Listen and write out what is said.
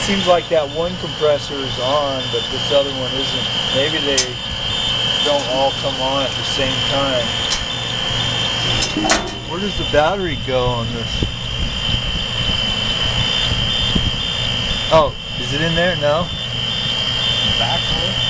seems like that one compressor is on, but this other one isn't. Maybe they don't all come on at the same time. Where does the battery go on this? Oh, is it in there? No? Back one?